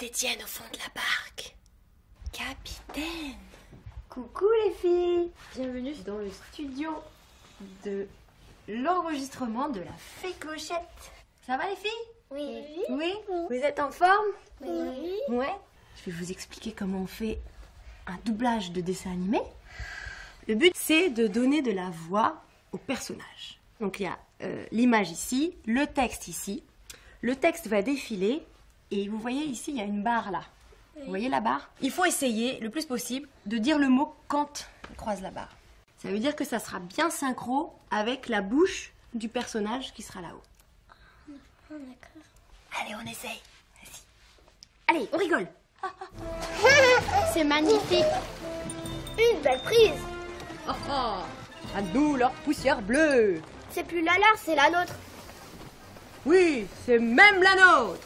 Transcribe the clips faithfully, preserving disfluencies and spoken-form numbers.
Étienne au fond de la barque. Capitaine. Coucou les filles. Bienvenue dans le studio de l'enregistrement de la Fée Clochette. Ça va les filles? Oui. Oui. Vous êtes en forme? Oui. Ouais. Je vais vous expliquer comment on fait un doublage de dessin animé. Le but, c'est de donner de la voix au personnage. Donc il y a euh, l'image ici, le texte ici. Le texte va défiler et vous voyez ici, il y a une barre là. Vous voyez la barre? Il faut essayer le plus possible de dire le mot quand on croise la barre. Ça veut dire que ça sera bien synchro avec la bouche du personnage qui sera là-haut. Oh, d'accord. Allez, on essaye. Vas-y. Allez, on rigole. C'est magnifique. Une belle prise. Oh, oh. À nous, leur poussière bleue. C'est plus la leur, c'est la nôtre. Oui, c'est même la nôtre.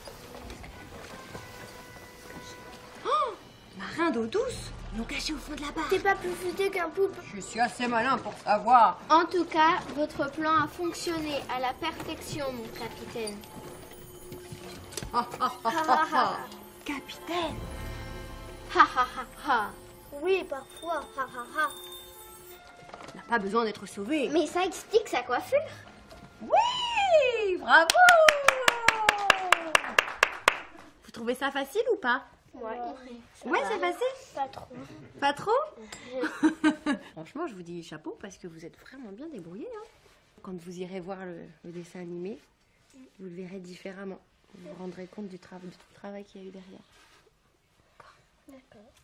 Oh, marin d'eau douce. Ils l'ont caché au fond de la barre. T'es pas plus futé qu'un poupe. Je suis assez malin pour savoir. En tout cas, votre plan a fonctionné à la perfection, mon capitaine. Ah, ah, ah, ah, ah. Capitaine. Ha ha ha ha. Oui, parfois. Ha ha ha. On n'a pas besoin d'être sauvé. Mais ça explique sa coiffure. Oui, bravo. Vous trouvez ça facile ou pas? Ouais. Ouais, c'est facile. Pas trop. Pas trop? Franchement, je vous dis chapeau parce que vous êtes vraiment bien débrouillés. Hein. Quand vous irez voir le, le dessin animé, vous le verrez différemment. Vous vous rendrez compte du, tra du travail qu'il y a eu derrière. D'accord.